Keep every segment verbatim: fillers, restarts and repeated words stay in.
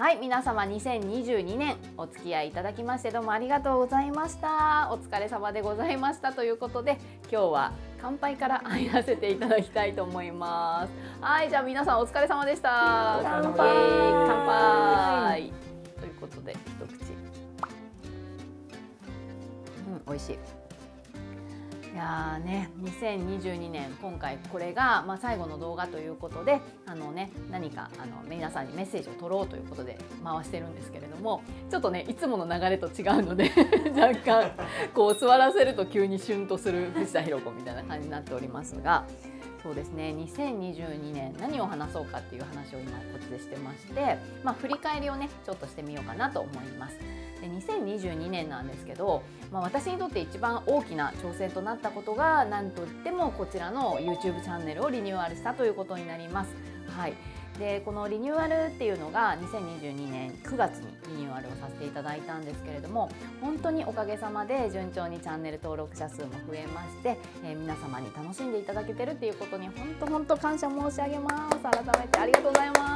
はい、皆様にせんにじゅうにねんお付き合いいただきましてどうもありがとうございました。お疲れ様でございましたということで、今日は乾杯から入らせていただきたいと思います。はい、じゃあ皆さんお疲れ様でした。 乾杯。 乾杯。ということで一口。うん、美味しい。いやーね、にせんにじゅうにねん今回これが、まあ、最後の動画ということで、あのね、何かあの皆さんにメッセージを取ろうということで回してるんですけれども、ちょっとねいつもの流れと違うので若干こう座らせると急にシュンとする藤田寛子みたいな感じになっておりますが、そうですね、にせんにじゅうにねん何を話そうかっていう話を今こっちでしてまして、まあ、振り返りをねちょっとしてみようかなと思います。でにせんにじゅうにねんなんですけど、まあ、私にとって一番大きな挑戦となったことが何といってもこちらの ユーチューブ チャンネルをリニューアルしたということになります。はい、でこのリニューアルっていうのがにせんにじゅうにねんくがつにリニューアルをさせていただいたんですけれども、本当におかげさまで順調にチャンネル登録者数も増えまして、えー、皆様に楽しんでいただけてるっていうことに本当本当感謝申し上げます。改めてありがとうございます。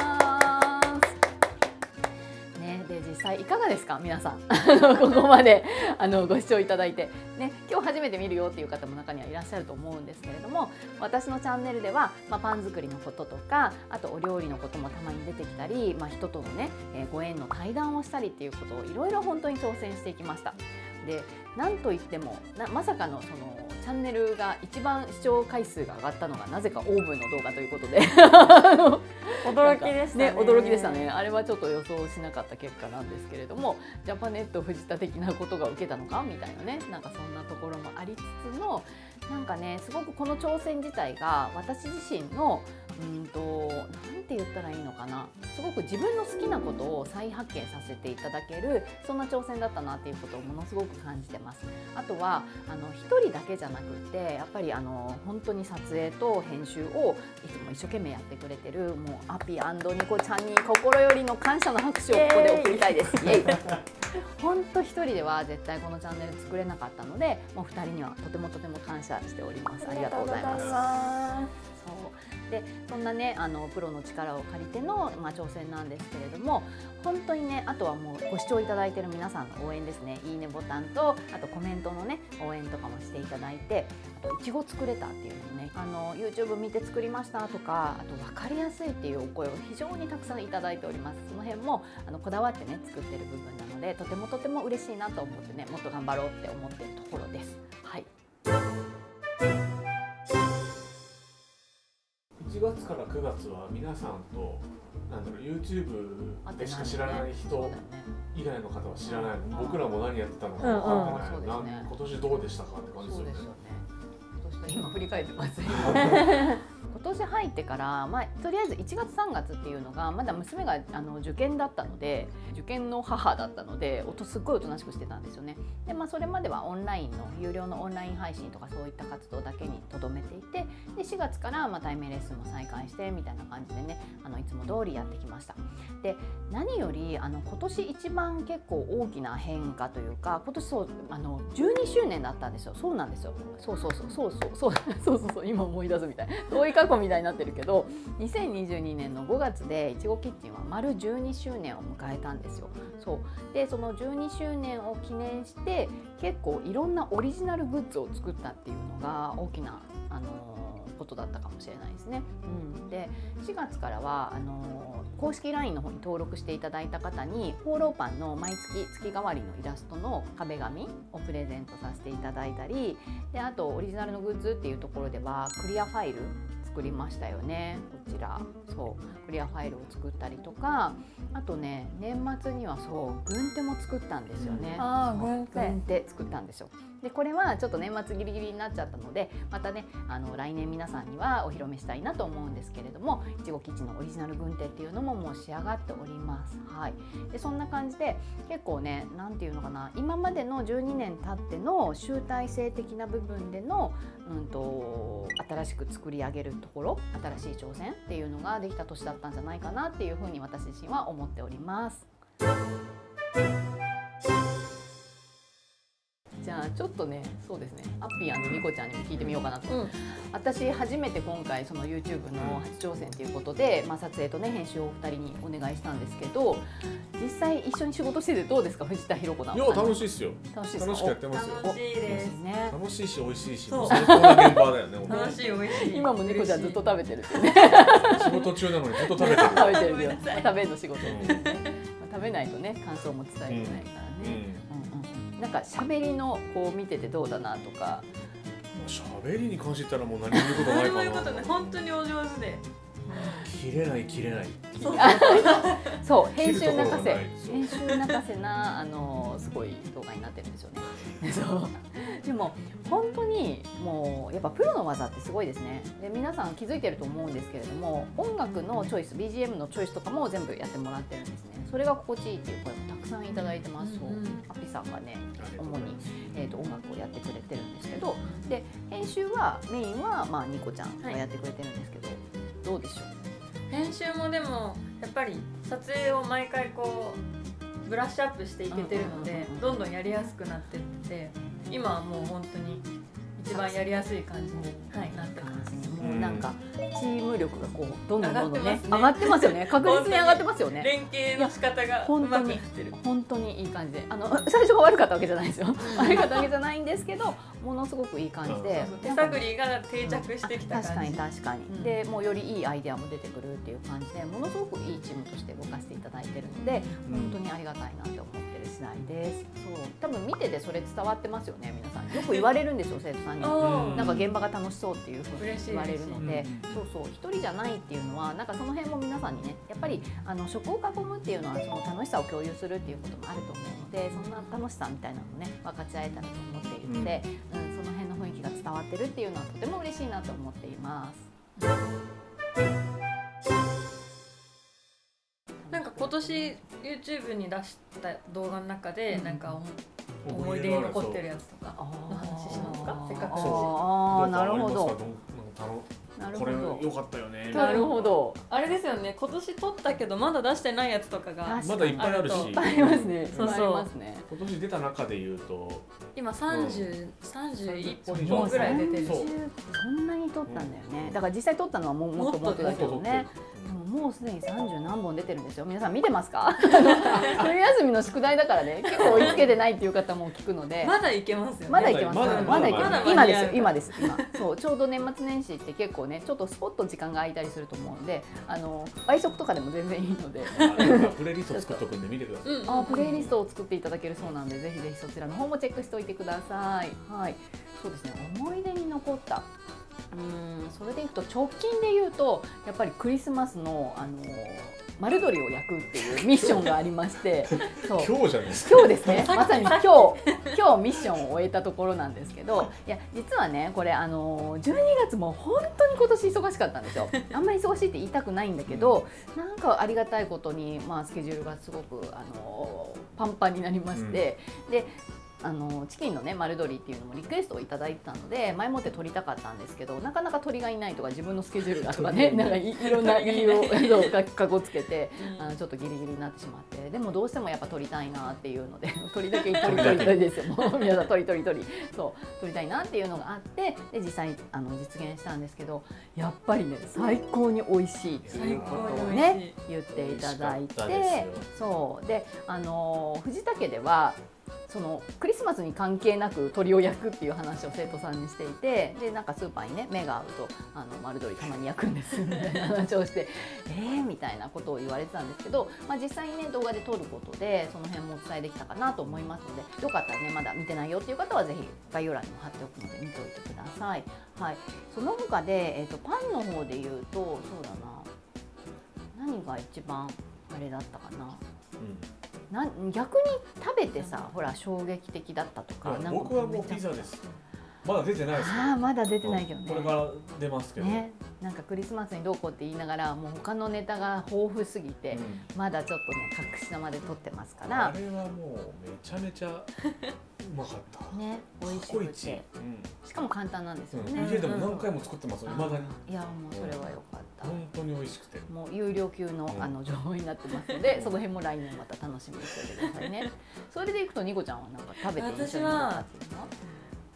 で実際いかがですか皆さんここまであのご視聴いただいて、ね、今日初めて見るよっていう方も中にはいらっしゃると思うんですけれども、私のチャンネルでは、まあ、パン作りのこととか、あとお料理のこともたまに出てきたり、まあ、人とのね、えー、ご縁の対談をしたりっていうことをいろいろ本当に挑戦していきました。でなんといってもなまさかのそのチャンネルが一番視聴回数が上がったのがなぜかオーブンの動画ということで驚きでしたね。 ね、驚きでしたね。あれはちょっと予想しなかった結果なんですけれども、ジャパネット藤田的なことが受けたのかみたいなね、なんかそんなところもありつつの、なんかねすごくこの挑戦自体が私自身のうんとなんて言ったらいいのかな、すごく自分の好きなことを再発見させていただけるそんな挑戦だったなっていうことをものすごく感じてます。あとはあの一人だけじゃなくってやっぱりあの本当に撮影と編集をいつも一生懸命やってくれてるもうアピニコちゃんに心よりの感謝の拍手をここで送りたいです。イエイ本当一人では絶対このチャンネル作れなかったので、もうふたりにはとてもとても感謝しております。ありがとうございます。そうでそんなねあのプロの力を借りての、まあ、挑戦なんですけれども、本当にねあとはもうご視聴いただいている皆さんの応援ですね。いいねボタンとあとコメントのね応援とかもしていただいて、あといちご作れたっていうのね、あの ユーチューブ 見て作りましたとか、あと分かりやすいっていうお声を非常にたくさんいただいております。その辺もあのこだわってね作ってる部分なので、とてもとても嬉しいなと思ってね、もっと頑張ろうって思っているところです。はい。 いちがつからくがつは皆さんとなんだろう ユーチューブ でしか知らない人以外の方は知らないの、僕らも何やってたのか分かってない、うんうん、なん今年どうでしたかって感じですよね。 今年今振り返ってます今年入ってから、まあ、とりあえずいちがつさんがつっていうのがまだ娘があの受験だったので、受験の母だったので音すっごいおとなしくしてたんですよね。で、まあ、それまではオンラインの有料のオンライン配信とかそういった活動だけにとどめていて、でしがつからまあ対面レッスンも再開してみたいな感じでね、あのいつも通りやってきました。で何よりあの今年一番結構大きな変化というか、今年そうあのじゅうにしゅうねんだったんですよ。そうなんですよ。そうそうそうそうそうそうそうそうそう今思い出すみたい遠い過去みたいになってるけど、にせんにじゅうにねんのごがつでいちごキッチンは丸じゅうにしゅうねんを迎えたんですよ。そうでそのじゅうにしゅうねんを記念して結構いろんなオリジナルグッズを作ったっていうのが大きなあのことだったかもしれないですね。うん、でしがつからはあの公式 ライン の方に登録していただいた方にホーローパンの毎月月替わりのイラストの壁紙をプレゼントさせていただいたり、であとオリジナルのグッズっていうところではクリアファイル作りましたよね。こちらそうクリアファイルを作ったりとか、あとね年末にはそう軍手も作ったんですよね。 あー軍手軍手作ったんですよ。でこれはちょっと年末ギリギリになっちゃったので、またねあの来年皆さんにはお披露目したいなと思うんですけれども、いちごキッチンのオリジナル軍手っていうのももう仕上がっております。はい、でそんな感じで結構ねなんていうのかな、今までのじゅうにねん経っての集大成的な部分での、うんと新しく作り上げるところ、新しい挑戦っていうのができた年だったんじゃないかなっていうふうに私自身は思っております。じゃあちょっとね、そうですね、アッピー&ニコちゃんにも聞いてみようかなと、うん、私初めて今回その YouTube の初挑戦ということで、まあ、撮影とね編集をお二人にお願いしたんですけど、実際一緒に仕事しててどうですか、藤田寛子さん。 いや楽しいですよ。 楽しい楽しくやってますよ。 楽しいですね。 楽しいし美味しいし、最高な現場だよね。 楽しい美味しい。 今もニコちゃんずっと食べてるってね。 仕事中なのにずっと食べてる。 食べてるよ。食べるの仕事。食べないとね感想も伝えてないからね。なんか喋りのこう見ててどうだなとか。 喋りに関して言ったらもう何も言うことないかな。 何も言うことない。本当にお上手で。 切れない切れない。 そう編集泣かせ編集泣かせなあのすごい動画になってるんですよね。そうでも本当にもうやっぱプロの技ってすごいですね。で皆さん気づいてると思うんですけれども、音楽のチョイス ビージーエム のチョイスとかも全部やってもらってるんですね。それが心地いいっていう声もたくさんいただいてます。うんうん、アピさんがね主に、えー、と音楽をやってくれてるんですけど、で編集はメインはまあニコちゃんがやってくれてるんですけど、はい、どうでしょう。 編集もでもやっぱり撮影を毎回こうブラッシュアップしていけてるので、どんどんやりやすくなってってて、今はもう本当に一番やりやすい感じに、はい、なってます。 もうなんかチーム力がこうどんどんどんどんね上がってますよね。確実に上がってますよね。 連携の仕方がうまくなってる。 本当にいい感じで、あの最初が悪かったわけじゃないですよ。悪かったわけじゃないんですけど、ものすごくいい感じで、 手探りが定着してきた感じ。 確かに確かに。でもうよりいいアイデアも出てくるっていう感じで、ものすごくいいチームとして動かしていただいてるので、本当にありがたいなって思ってる次第です。そう多分見ててそれ伝わってますよね。皆さんよく言われるんですよ、生徒さんに。なんか現場が楽しそうっていうふうに言われるので、そうそう一人じゃないっていうのはなんかその辺も皆さんにね、やっぱりあの食を囲むっていうのはその楽しさを共有するっていうこともあると思うので、そんな楽しさみたいなのをね分かち合えたらと思っているので、うん、その辺の雰囲気が伝わってるっていうのはとても嬉しいなと思っています。 なんか今年 YouTube に出した動画の中でなんか思い出に残ってるやつとかの話しますか。せっかくだし。 ああ、なるほど。 これ良かったよね。 なるほど。 あれですよね。今年撮ったけどまだ出してないやつとかがまだいっぱいあるし。 いっぱいありますね。 そうそう。 今年出た中で言うと今三十三十一本ぐらい出てる。 そんなに撮ったんだよね。だから実際撮ったのはもうもっともっとだけどね。もうすでにさんじゅう何本出てるんですよ。皆さん見てますか？冬休みの宿題だからね、結構追いつけてないっていう方も聞くので、 まだいけますよね。 まだいけます。まだいけます。今ですよ。今です。今。そうちょうど年末年始って結構ね、ちょっとスポッと時間が空いたりすると思うので、あの倍速とかでも全然いいので、 プレイリスト作っとくんで見てください。 あ、プレイリストを作っていただけるそうなんで、ぜひぜひそちらの方もチェックしておいてください。はい。そうですね。思い出に残った。うんそれでいくと直近で言うとやっぱりクリスマスのあの丸鶏を焼くっていうミッションがありまして、 そう今日じゃないですか。今日ですね。まさに今日今日ミッションを終えたところなんですけど、いや実はねこれあのじゅうにがつも本当に今年忙しかったんですよ。あんまり忙しいって言いたくないんだけど、なんかありがたいことにまあスケジュールがすごくあのパンパンになりまして、うん、で。あのチキンのね丸鶏っていうのもリクエストをいただいてたので前もって取りたかったんですけど、なかなか鳥がいないとか自分のスケジュールがとかねなんか い, いろんな理由をかこつけて、うん、あのちょっとギリギリになってしまって、でもどうしてもやっぱ取りたいなっていうので鳥だけ鳥鳥鳥ですよ。もう皆さん鳥鳥鳥そう取りたいなっていうのがあって、で実際あの実現したんですけど、やっぱりね最高に美味しいっていうことをね言っていただいて、そうであの藤田家ではそのクリスマスに関係なく鶏を焼くっていう話を生徒さんにしていて、でなんかスーパーにね目が合うとあの丸鶏たまに焼くんですみたいな話をしてえーみたいなことを言われてたんですけど、まあ、実際にね動画で撮ることでその辺もお伝えできたかなと思いますので、よかったらねまだ見てないよっていう方はぜひ概要欄にも貼っておくので見ておいてください。はい、その他で、えーと、パンの方で言うとそうだな、何が一番あれだったかな、うんな逆に食べてさ、ほら衝撃的だったとか、なんか僕はもうピザです。まだ出てないです。 ああまだ出てないけどね。 これから出ますけど。 ね、なんかクリスマスにどうこうって言いながら、もう他のネタが豊富すぎて、うん、まだちょっとね隠し玉で撮ってますから。 あれはもうめちゃめちゃうまかった。ね、 美味しくて、うん、しかも簡単なんですよね。 うん、家でも何回も作ってますよ。未だに。 いやもうそれは良かった。 本当に美味しくて。 もう有料級の、うん、あの情報になってますので、その辺も来年また楽しみにしておいてくださいね。それでいくとニコちゃんはなんか食べて印象に残ったっていうのは。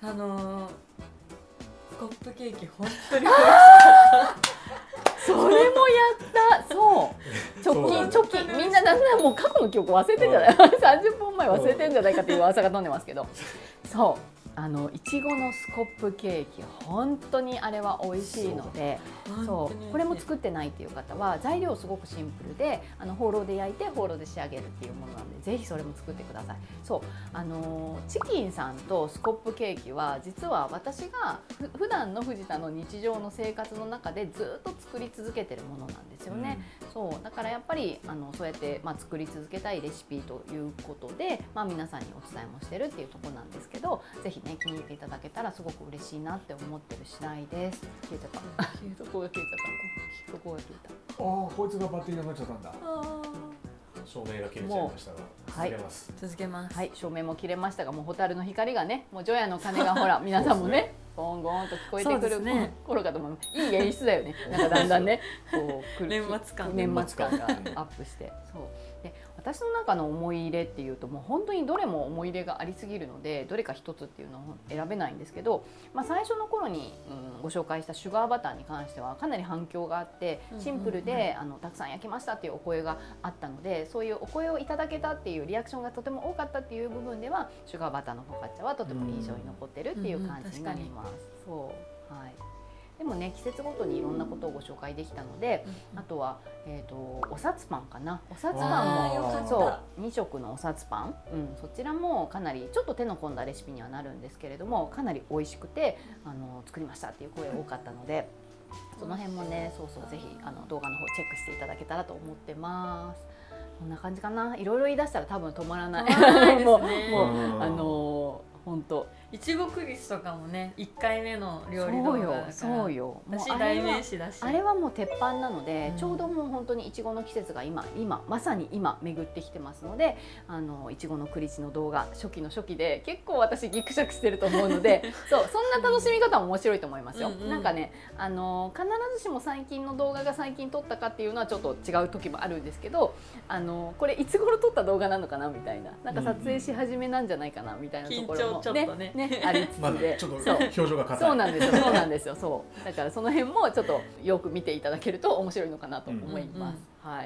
あのー、スコップケーキ本当に美味しかったそれもやった。そう直近直近みんなだんだんもう過去の記憶忘れてんじゃない、さんじゅっぷんまえ忘れてんじゃないかっていう噂が飛んでますけど、そうあのいちごのスコップケーキ本当にあれは美味しいので、そうこれも作ってないっていう方は材料すごくシンプルで、あのホーローで焼いてホーローで仕上げるっていうものなんで、ぜひそれも作ってください。そうあのチキンさんとスコップケーキは実は私がふ普段の藤田の日常の生活の中でずっと作り続けてるものなんですよね。うん、そうだからやっぱりあのそうやって、まあ、作り続けたいレシピということで、まあ、皆さんにお伝えもしてるっていうところなんですけど、ぜひね気に入っていただけたらすごく嬉しいなって思ってる次第です。消えちゃった。そこが消えちゃった。そこが消えた。 ああ、こいつがバッテリーなくなっちゃったんだ。照明が切れちゃいましたが、続けます。 続けます。 はい、照明も切れましたが、もう蛍の光がね、もう除夜の鐘がほら皆さんもね、ゴンゴンと聞こえてくる頃かと思う。いい演出だよね。なんかだんだんね、こう年末感年末感がアップして、そう。で私の中の思い入れっていうともう本当にどれも思い入れがありすぎるのでどれか一つっていうのを選べないんですけど、まあ、最初の頃に、うん、ご紹介したシュガーバターに関してはかなり反響があってシンプルであのたくさん焼きましたっていうお声があったので、そういうお声をいただけたっていうリアクションがとても多かったっていう部分ではシュガーバターのフォカッチャはとても印象に残ってるっていう感じになります。そう、はい。でもね季節ごとにいろんなことをご紹介できたので、うん、あとは、えーと、おさつパンかな、おさつパンもそうに色のおさつパン、うん、そちらもかなりちょっと手の込んだレシピにはなるんですけれどもかなり美味しくてあの作りましたっていう声が多かったので、その辺もねそうそうぜひあの動画の方チェックしていただけたらと思ってます。こんな感じかな。いろいろ言い出したら多分止まらない。 ないもうですね。 もうあの本当。 いちごクリスとかもねいっかいめの料理動画だからそうよ私代名詞だし、 あれはもう鉄板なので、うん、ちょうどもう本当にいちごの季節が今今まさに今巡ってきてますので、あのいちごのクリスの動画初期の初期で結構私ギクシャクしてると思うのでそうそんな楽しみ方も面白いと思いますよ。うんうん、なんかねあの必ずしも最近の動画が最近撮ったかっていうのはちょっと違う時もあるんですけど、あのこれいつ頃撮った動画なのかなみたいな、なんか撮影し始めなんじゃないかなみたいなところも緊張ちょっとねねありつつで、 ちょっと表情が硬い。 そうなんですよ、そうなんですよ、そうだからその辺もちょっとよく見ていただけると面白いのかなと思います。はい。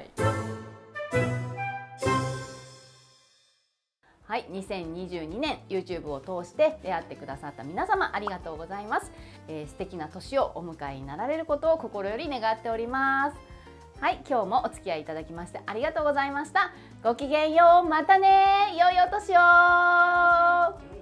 はい、にせんにじゅうにねん YouTube を通して出会ってくださった皆様ありがとうございます。えー、素敵な年をお迎えになられることを心より願っております。はい、今日もお付き合いいただきましてありがとうございました。ごきげんよう、またね、良いお年を。